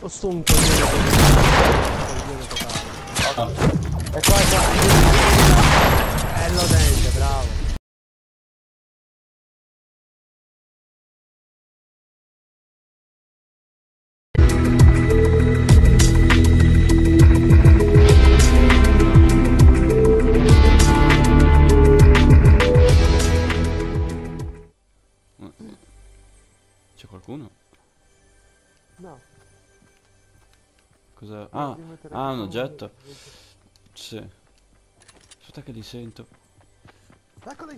Ho sto un coglione totale. E qua. Bello dente, bravo. C'è qualcuno? No. Cosa? Ah, un oggetto. Sì. Aspetta che li sento. Eccoli,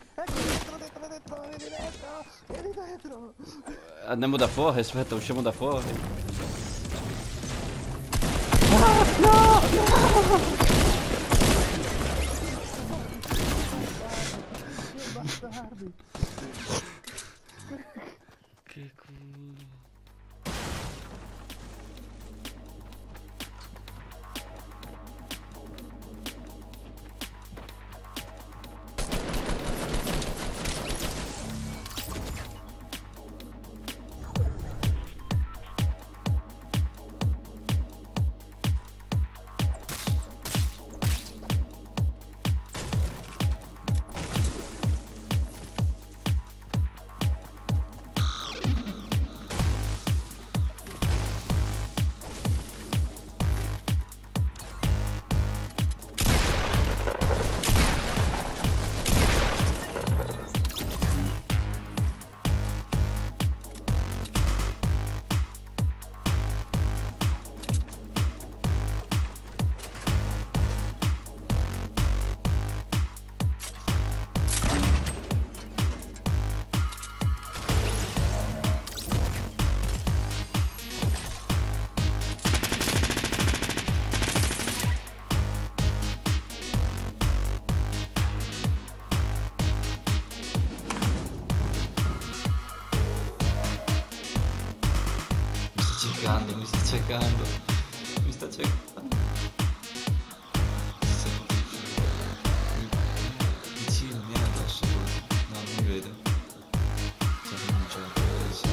vieni dentro. Andiamo da fuori, aspetta, usciamo da fuori. Bastardi. Che culo. Mi sta cercando. Vicino, mi è addosso così. No, non mi vedo. Cioè, non c'è.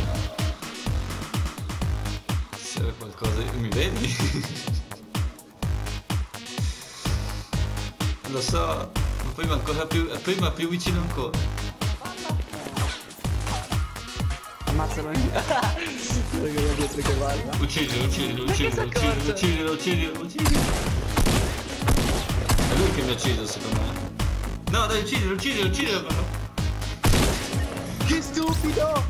Se serve qualcosa. Mi vedi? Lo so, ma prima ancora più vicino ancora. Ammazzalo. Dietro che guarda. Uccidilo. È lui che mi ha ucciso, secondo me. No, dai, uccidilo però. Che stupido!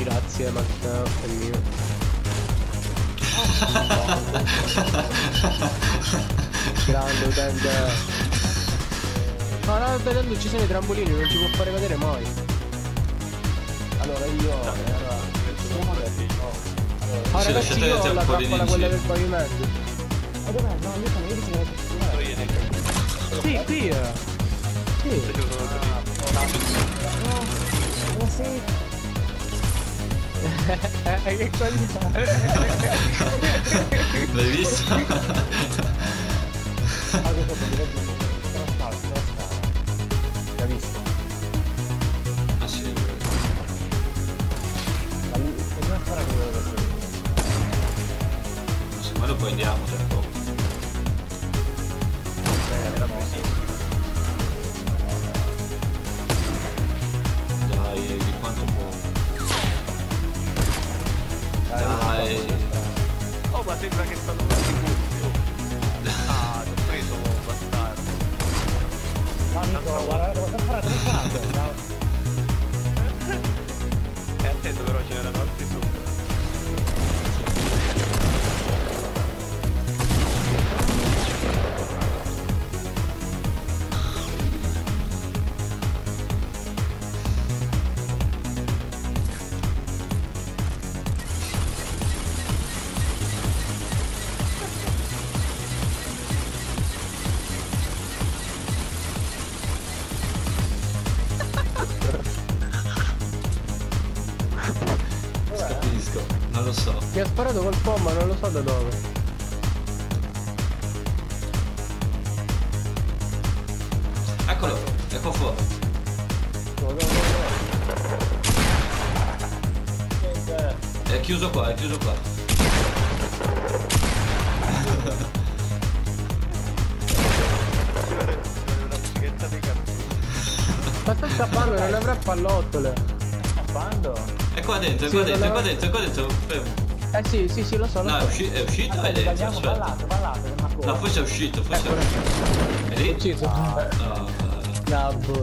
Grazie Matteo, è mio. Grande utente. No, no, vedendo ci sono i trampolini, non ci può fare vedere mai. Allora Ah Sì, ragazzi, lasciate io ho un la po' di trappola quella insieme. del pavimento. e dov'è? No, io sono vicino Sì, qui è. Sì. Ma sei? Che qualità. L'hai visto? L'ha visto? Ah sì. Come fare quello Ma lo poi andiamo tra poco. Dai, di quanto può. Dai. Oh, ma sembra che stanno sicuro. Ah, ti ho preso, bastardo. Amico, guarda, cosa farà? Dove farà? E attento però ce n'erano altri sopra. Capisco, non lo so. Mi ha sparato col pomma, non lo so da dove. Eccolo, ecco fuori. È chiuso qua, è chiuso qua. Ci vede una musichetta di cazzo. Ma sta scappando, non avrà pallottole. Quando? È qua dentro, è Sì, qua dentro, è quello- qua dentro, è qua dentro. Fermo. Sì, lo so, lo No, so. è uscito e è dentro, Andiamo, aspetta. ballato, ma No, forse è uscito, forse è... È lì? Ucciso. No, Gabbo.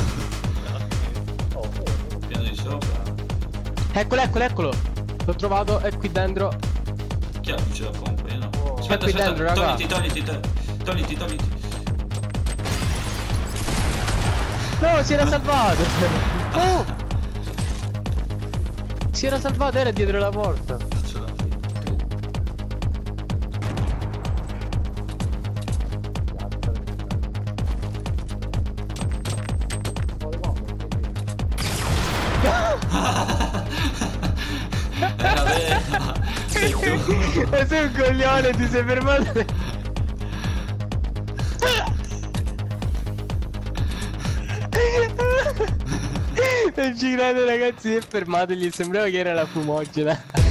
piano di sopra. Eccolo. L'ho trovato, è qui dentro. Chi ha la pompa? Io no. È qui dentro, raga. Togliti. No, si era salvato. Oh! Si era salvato, era dietro la porta. Faccio la Era vera. Sei tu. Ma sei un coglione, ti sei fermato. Non ci credo ragazzi, si è fermato, gli sembrava che era la fumogena.